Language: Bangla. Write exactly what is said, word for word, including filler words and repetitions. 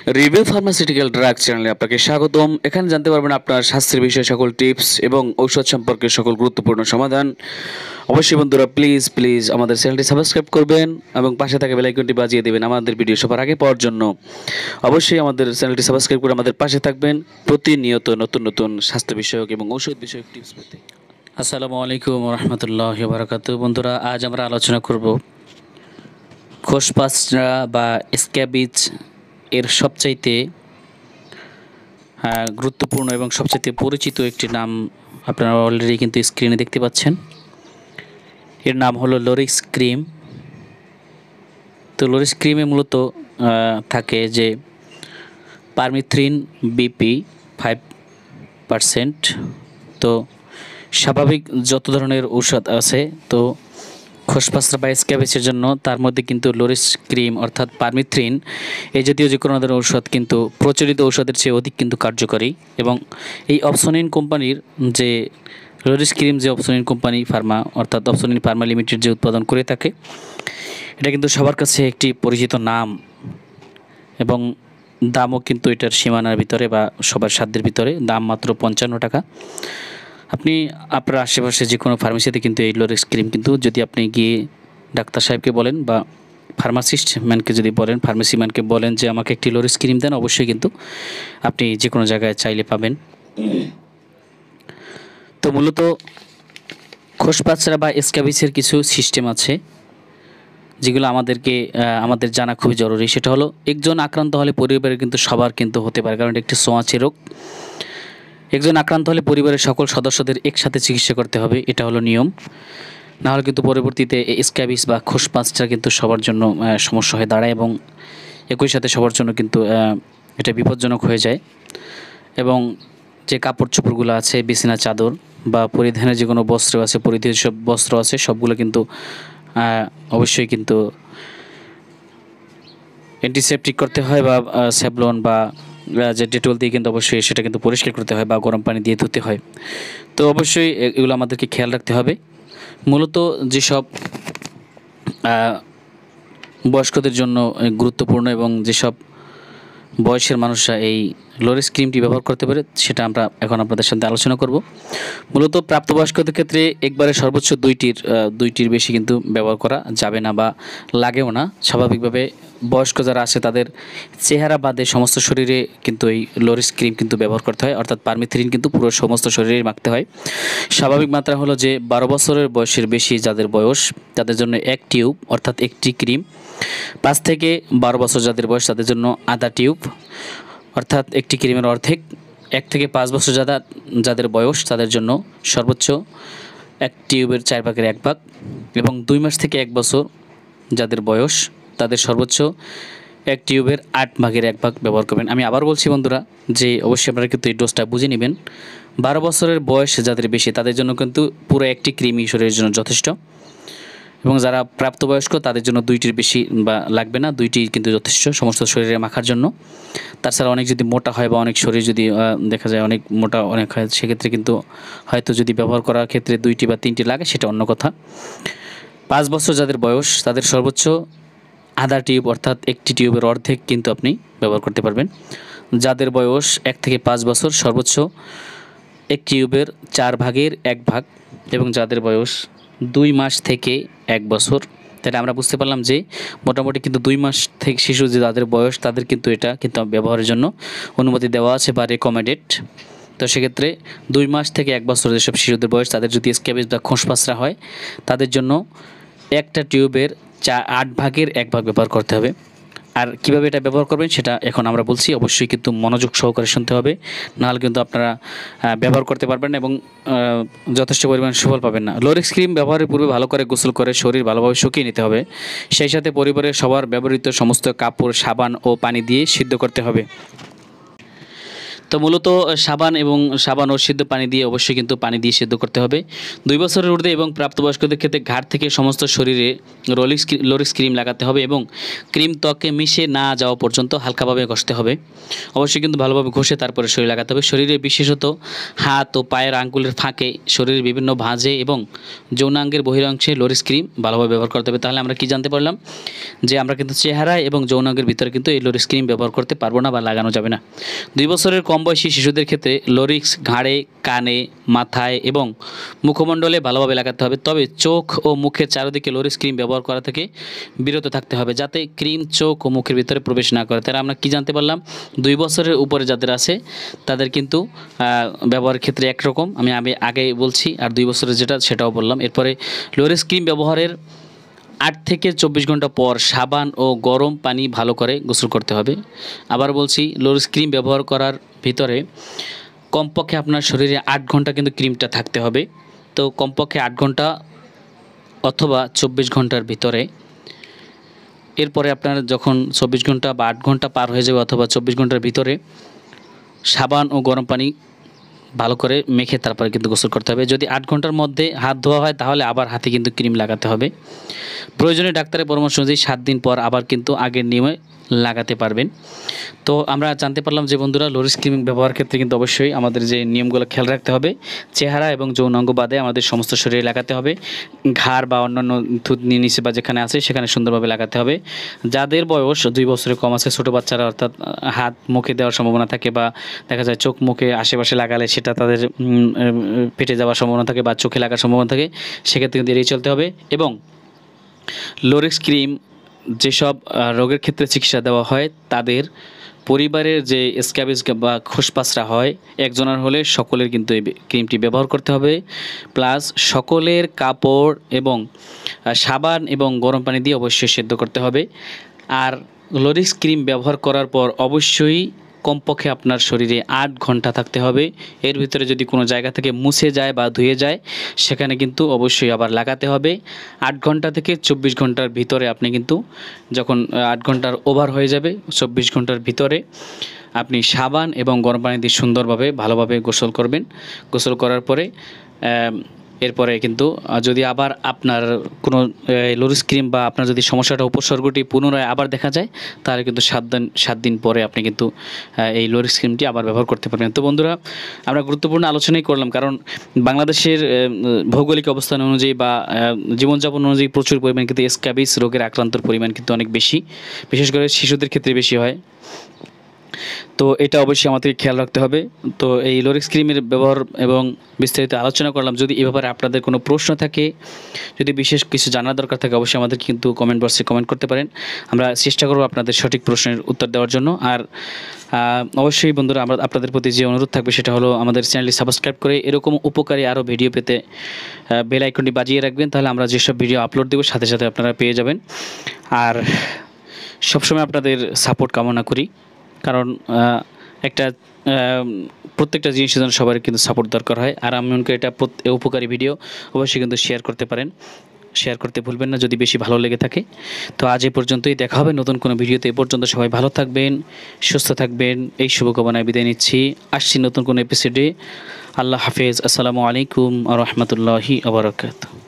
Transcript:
রিভিউ ফার্মাসিউটিক্যাল ড্রাগ চ্যানেলে আপনাকে স্বাগতম। এখানে জানতে পারবেন আপনার স্বাস্থ্যের বিষয়ে সকল টিপস এবং ঔষধ সম্পর্কে সকল গুরুত্বপূর্ণ সমাধান। অবশ্যই বন্ধুরা প্লিজ প্লিজ আমাদের চ্যানেলটি সাবস্ক্রাইব করবেন এবং পাশে থাকা বেল আইকনটি বাজিয়ে দেবেন আমাদের ভিডিও সবার আগে পাওয়ার জন্য। অবশ্যই আমাদের চ্যানেলটি সাবস্ক্রাইব করে আমাদের পাশে থাকবেন প্রতিনিয়ত নতুন নতুন স্বাস্থ্য বিষয়ক এবং ঔষধ বিষয়ক টিপস পেতে। আসসালামু আলাইকুম রহমতুল্লাহি ওয়া বারাকাতুহু। বন্ধুরা, আজ আমরা আলোচনা করব খোসপাসরা বা স্ক্যাবিজ এর সবচাইতে গুরুত্বপূর্ণ এবং সবচাইতে পরিচিত একটি নাম আপনারা অলরেডি কিন্তু স্ক্রিনে দেখতে পাচ্ছেন। এর নাম হলো লোরিক্স ক্রিম। তো লোরিক্স ক্রিমে মূলত থাকে যে পারমিথ্রিন বিপি ফাইভ পারসেন্ট। তো স্বাভাবিক যত ধরনের ঔষধ আছে তো খোসপাসরা বা স্ক্যাবিজের জন্য তার মধ্যে কিন্তু লোরিক্স ক্রিম অর্থাৎ পারমিথ্রিন এই জাতীয় যে কোনো ধরনের ঔষধ কিন্তু প্রচলিত ঔষধের চেয়ে অধিক কিন্তু কার্যকরী। এবং এই অপসনিন কোম্পানির যে লোরিক্স ক্রিম যে অপসনিন কোম্পানি ফার্মা অর্থাৎ অপসনিন ফার্মা লিমিটেড যে উৎপাদন করে থাকে, এটা কিন্তু সবার কাছে একটি পরিচিত নাম এবং দামও কিন্তু এটার সীমানার ভিতরে বা সবার সাধ্যের ভিতরে। দাম মাত্র পঞ্চান্ন টাকা। আপনি আপনার আশেপাশে যে কোনো ফার্মেসিতে কিন্তু এই লোরিক্স ক্রিম কিন্তু যদি আপনি গিয়ে ডাক্তার সাহেবকে বলেন বা ফার্মাসিস্ট ম্যানকে যদি বলেন, ফার্মেসি ম্যানকে বলেন যে আমাকে একটি লোরিক্স ক্রিম দেন, অবশ্যই কিন্তু আপনি যে কোনো জায়গায় চাইলে পাবেন। তো মূলত খোসপাসরা বা স্ক্যাবিজের কিছু সিস্টেম আছে যেগুলো আমাদেরকে আমাদের জানা খুবই জরুরি। সেটা হলো একজন আক্রান্ত হলে পরিবারের কিন্তু সবার কিন্তু হতে পারে, কারণ এটা একটি ছোঁয়াচে রোগ। একজন আক্রান্ত হলে পরিবারের সকল সদস্যদের একসাথে চিকিৎসা করতে হবে, এটা হলো নিয়ম। না হলে কিন্তু পরবর্তীতে স্ক্যাবিজ বা খোসপাসরা কিন্তু সবার জন্য সমস্যা হয়ে দাঁড়ায় এবং একই সাথে সবার জন্য কিন্তু এটা বিপজ্জনক হয়ে যায়। এবং যে কাপড় চোপড়গুলো আছে, বিছানা চাদর বা পরিধানের যে কোনো বস্ত্র আছে, পরিধেয় সব বস্ত্র আছে, সবগুলো কিন্তু অবশ্যই কিন্তু অ্যান্টিসেপটিক করতে হয় বা স্যাভলন বা যে ডেটল দিয়ে কিন্তু অবশ্যই সেটা কিন্তু পরিষ্কার করতে হয় বা গরম পানি দিয়ে ধুতে হয়। তো অবশ্যই এগুলো আমাদেরকে খেয়াল রাখতে হবে। মূলত যেসব বয়স্কদের জন্য গুরুত্বপূর্ণ এবং যেসব বয়সের মানুষরা এই লোরিক্স ক্রিমটি ব্যবহার করতে পারে সেটা আমরা এখন আপনাদের সাথে আলোচনা করব। মূলত প্রাপ্তবয়স্কদের ক্ষেত্রে একবারে সর্বোচ্চ দুইটির দুইটির বেশি কিন্তু ব্যবহার করা যাবে না বা লাগেও না। স্বাভাবিকভাবে বয়স্ক যারা আছে তাদের চেহারা বাদে সমস্ত শরীরে কিন্তু এই লোরিক্স ক্রিম কিন্তু ব্যবহার করতে হয়, অর্থাৎ পারমিথ্রিন কিন্তু পুরো সমস্ত শরীরে মাখতে হয়। স্বাভাবিক মাত্রা হলো যে বারো বছরের বয়সের বেশি যাদের বয়স তাদের জন্য এক টিউব অর্থাৎ একটি ক্রিম, পাঁচ থেকে বারো বছর যাদের বয়স তাদের জন্য আধা টিউব অর্থাৎ একটি ক্রিমের অর্ধেক, এক থেকে পাঁচ বছর যারা যাদের বয়স তাদের জন্য সর্বোচ্চ এক টিউবের চার ভাগের এক ভাগ, এবং দুই মাস থেকে এক বছর যাদের বয়স তাদের সর্বোচ্চ এক টিউবের আট ভাগের এক ভাগ ব্যবহার করবেন। আমি আবার বলছি বন্ধুরা যে অবশ্যই আপনারা কিন্তু এই ডোজটা বুঝে নেবেন। বারো বছরের বয়স যাদের বেশি তাদের জন্য কিন্তু পুরো একটি ক্রিমই শরীরের জন্য যথেষ্ট, এবং যারা প্রাপ্তবয়স্ক তাদের জন্য দুইটির বেশি বা লাগবে না, দুইটি কিন্তু যথেষ্ট সমস্ত শরীরে মাখার জন্য। তাছাড়া অনেক যদি মোটা হয় বা অনেক শরীর যদি দেখা যায় অনেক মোটা অনেক হয়, সেক্ষেত্রে কিন্তু হয়তো যদি ব্যবহার করার ক্ষেত্রে দুইটি বা তিনটি লাগে সেটা অন্য কথা। পাঁচ বছর যাদের বয়স তাদের সর্বোচ্চ আধা টিউব অর্থাৎ একটি টিউবের অর্ধেক কিন্তু আপনি ব্যবহার করতে পারবেন। যাদের বয়স এক থেকে পাঁচ বছর সর্বোচ্চ এক টিউবের চার ভাগের এক ভাগ, এবং যাদের বয়স দুই মাস থেকে এক বছর, তাহলে আমরা বুঝতে পারলাম যে মোটামুটি কিন্তু দুই মাস থেকে শিশু যে যাদের বয়স তাদের কিন্তু এটা কিন্তু ব্যবহারের জন্য অনুমতি দেওয়া আছে বা রেকমেন্ডেড। তো সেক্ষেত্রে দুই মাস থেকে এক বছর যেসব শিশুদের বয়স তাদের যদি স্ক্যাবিজ বা খোসপাসরা হয় তাদের জন্য একটা টিউবের চা আট ভাগের এক ভাগ ব্যবহার করতে হবে। আর কীভাবে এটা ব্যবহার করবেন সেটা এখন আমরা বলছি, অবশ্যই কিন্তু মনোযোগ সহকারে শুনতে হবে, নাহলে কিন্তু আপনারা ব্যবহার করতে পারবেন না এবং যথেষ্ট পরিমাণ সুফল পাবেন না। লোরিক্স ক্রিম ব্যবহারের পূর্বে ভালো করে গোসল করে শরীর ভালোভাবে শুকিয়ে নিতে হবে। সেই সাথে পরিবারের সবার ব্যবহৃত সমস্ত কাপড় সাবান ও পানি দিয়ে সিদ্ধ করতে হবে। তো মূলত সাবান এবং সাবান ও সিদ্ধ পানি দিয়ে অবশ্যই কিন্তু পানি দিয়ে সিদ্ধ করতে হবে। দুই বছরের ঊর্ধ্বে এবং প্রাপ্তবয়স্কদের ক্ষেত্রে ঘাট থেকে সমস্ত শরীরে রোলিক্স লোরিক্স ক্রিম লাগাতে হবে এবং ক্রিম ত্বকে মিশে না যাওয়া পর্যন্ত হালকাভাবে ঘষতে হবে। অবশ্যই কিন্তু ভালোভাবে ঘষে তারপরে শরীরে লাগাতে হবে। শরীরে বিশেষত হাত ও পায়ের আঙ্গুলের ফাঁকে, শরীরের বিভিন্ন ভাঁজে এবং যৌনাঙ্গের বহিরাংশে লোরিক্স ক্রিম ভালোভাবে ব্যবহার করতে হবে। তাহলে আমরা কি জানতে পারলাম যে আমরা কিন্তু চেহারায় এবং যৌনাঙ্গের ভিতরে কিন্তু এই লোরিক্স ক্রিম ব্যবহার করতে পারবো না বা লাগানো যাবে না। দুই বছরের কম বয়সী শিশুদের ক্ষেত্রে লোরিক্স ঘাড়ে, কানে, মাথায় এবং মুখমণ্ডলে ভালোভাবে লাগাতে হবে। তবে চোখ ও মুখের চারিদিকে লোরিক্স ক্রিম ব্যবহার করা থেকে বিরত থাকতে হবে, যাতে ক্রিম চোখ ও মুখের ভিতরে প্রবেশ না করে। তাহলে আমরা কি জানতে পারলাম, দুই বছরের উপরে যাদের আছে তাদের কিন্তু ব্যবহারের ক্ষেত্রে একরকম, আমি আমি আগে বলছি, আর দুই বছরের যেটা সেটাও বললাম। এরপরে লোরিক্স ক্রিম ব্যবহারের আট থেকে চব্বিশ ঘন্টা পর সাবান ও গরম পানি ভালো করে গোসল করতে হবে। আবার বলছি, লোরিক্স ক্রিম ব্যবহার করার ভিতরে কমপক্ষে আপনার শরীরে আট ঘন্টা কিন্তু ক্রিমটা থাকতে হবে। তো কমপক্ষে আট ঘন্টা অথবা চব্বিশ ঘন্টার ভিতরে, এরপরে আপনার যখন চব্বিশ ঘন্টা বা আট ঘন্টা পার হয়ে যাবে অথবা চব্বিশ ঘন্টার ভিতরে সাবান ও গরম পানি ভালো করে মেখে তারপরে কিন্তু গোসল করতে হবে। যদি আট ঘন্টার মধ্যে হাত ধোয়া হয় তাহলে আবার হাতে কিন্তু ক্রিম লাগাতে হবে। প্রয়োজনে ডাক্তারের পরামর্শ অনুযায়ী সাত দিন পর আবার কিন্তু আগের নিয়মে লাগাতে পারবেন। তো আমরা জানতে পারলাম যে বন্ধুরা, লোরিক্স ক্রিম ব্যবহার ক্ষেত্রে কিন্তু অবশ্যই আমাদের যে নিয়মগুলো খেয়াল রাখতে হবে, চেহারা এবং যৌনাঙ্গ বাদে আমাদের সমস্ত শরীরে লাগাতে হবে। ঘাড় বা অন্যান্য থুতনি নিচে বা যেখানে আছে সেখানে সুন্দরভাবে লাগাতে হবে। যাদের বয়স দুই বছরের কম আছে, ছোটো বাচ্চারা অর্থাৎ হাত মুখে দেওয়ার সম্ভাবনা থাকে বা দেখা যায় চোখ মুখে আশেপাশে লাগালে সেটা তাদের পেটে যাওয়ার সম্ভাবনা থাকে বা চোখে লাগার সম্ভাবনা থাকে, সেক্ষেত্রে কিন্তু এড়িয়ে চলতে হবে। এবং লোরিক্স ক্রিম যেসব রোগের ক্ষেত্রে চিকিৎসা দেওয়া হয় তাদের পরিবারের যে স্ক্যাবিজ বা খোসপাসরা হয় একজনের হলে সকলের কিন্তু এই ক্রিমটি ব্যবহার করতে হবে। প্লাস সকলের কাপড় এবং সাবান এবং গরম পানি দিয়ে অবশ্যই সেদ্ধ করতে হবে। আর লোরিক্স ক্রিম ব্যবহার করার পর অবশ্যই কমপক্ষে আপনার শরীরে আট ঘন্টা থাকতে হবে। এর ভিতরে যদি কোনো জায়গা থেকে মুছে যায় বা ধুয়ে যায় সেখানে কিন্তু অবশ্যই আবার লাগাতে হবে। আট ঘন্টা থেকে চব্বিশ ঘন্টার ভিতরে আপনি কিন্তু যখন আট ঘন্টার ওভার হয়ে যাবে, চব্বিশ ঘন্টার ভিতরে আপনি সাবান এবং গরম পানি দিয়ে সুন্দরভাবে ভালোভাবে গোসল করবেন। গোসল করার পরে এরপরে কিন্তু যদি আবার আপনার কোনো লোরিক্স ক্রিম বা আপনার যদি সমস্যাটা উপসর্গটি পুনরায় আবার দেখা যায় তাহলে কিন্তু সাত দিন সাত দিন পরে আপনি কিন্তু এই লোরিক্স ক্রিমটি আবার ব্যবহার করতে পারবেন। তো বন্ধুরা, আমরা গুরুত্বপূর্ণ আলোচনাই করলাম, কারণ বাংলাদেশের ভৌগোলিক অবস্থান অনুযায়ী বা জীবনযাপন অনুযায়ী প্রচুর পরিমাণ কিন্তু স্ক্যাবিস রোগের আক্রান্তর পরিমাণ কিন্তু অনেক বেশি, বিশেষ করে শিশুদের ক্ষেত্রে বেশি হয়। তো এটা অবশ্যই আমাদের খেয়াল রাখতে হবে। তো এই লোরিক্স ক্রিমের ব্যবহার এবং বিস্তারিত আলোচনা করলাম। যদি এ ব্যাপারে আপনাদের কোনো প্রশ্ন থাকে, যদি বিশেষ কিছু জানার দরকার থাকে, অবশ্যই আমাদের কিন্তু কমেন্ট বক্সে কমেন্ট করতে পারেন। আমরা চেষ্টা করব আপনাদের সঠিক প্রশ্নের উত্তর দেওয়ার জন্য। আর অবশ্যই বন্ধুরা, আমরা আপনাদের প্রতি যে অনুরোধ থাকবে সেটা হলো আমাদের চ্যানেলটি সাবস্ক্রাইব করে এরকম উপকারী আরও ভিডিও পেতে বেল আইকনটি বাজিয়ে রাখবেন। তাহলে আমরা যেসব ভিডিও আপলোড দেবো সাথে সাথে আপনারা পেয়ে যাবেন। আর সবসময় আপনাদের সাপোর্ট কামনা করি, কারণ একটা প্রত্যেকটা জিনিসের জন্য সবার কিন্তু সাপোর্ট দরকার হয়। আর আমি মনে করি এটা উপকারী ভিডিও অবশ্যই কিন্তু শেয়ার করতে পারেন, শেয়ার করতে ভুলবেন না যদি বেশি ভালো লেগে থাকে। তো আজ এই পর্যন্তই, দেখা হবে নতুন কোনো ভিডিওতে। এ পর্যন্ত সবাই ভালো থাকবেন, সুস্থ থাকবেন, এই শুভকামনায় বিদায় নিচ্ছি। আসছি নতুন কোনো এপিসোডে। আল্লাহ হাফেজ। আসসালামু আলাইকুম ওয়া রাহমাতুল্লাহি ওয়া বারাকাতুহু।